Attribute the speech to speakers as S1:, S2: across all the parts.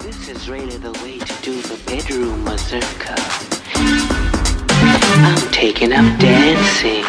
S1: This is really the way to do the bedroom mazurka. I'm taking up dancing.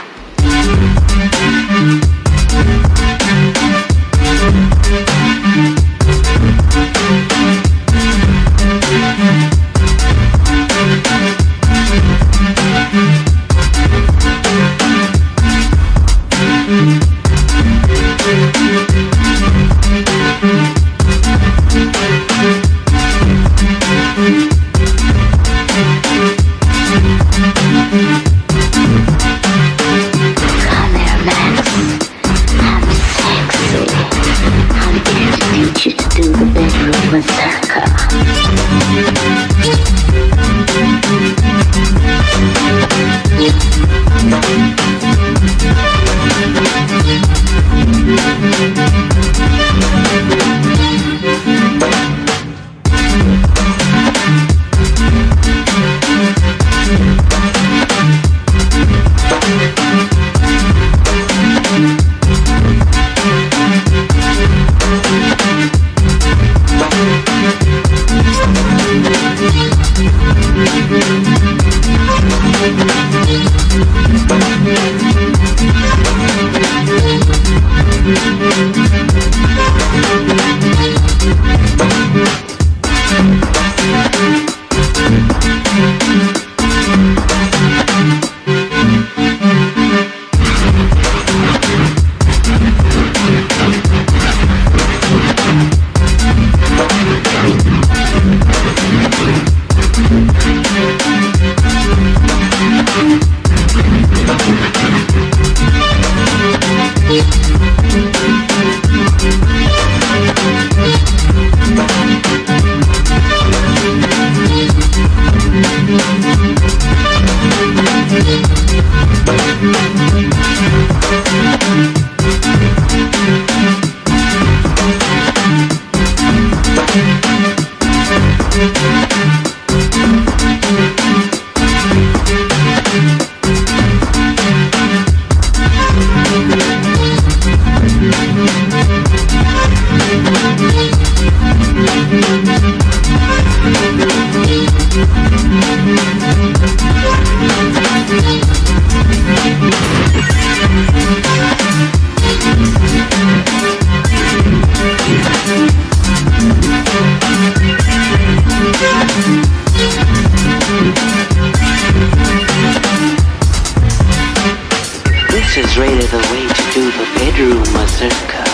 S1: This is really the way to do the bedroom mazurka.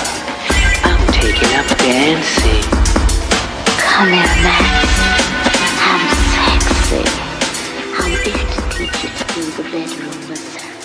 S1: I'm taking up dancing.
S2: Come here, Max. I'm sexy. I'm here to teach you to do the bedroom mazurka.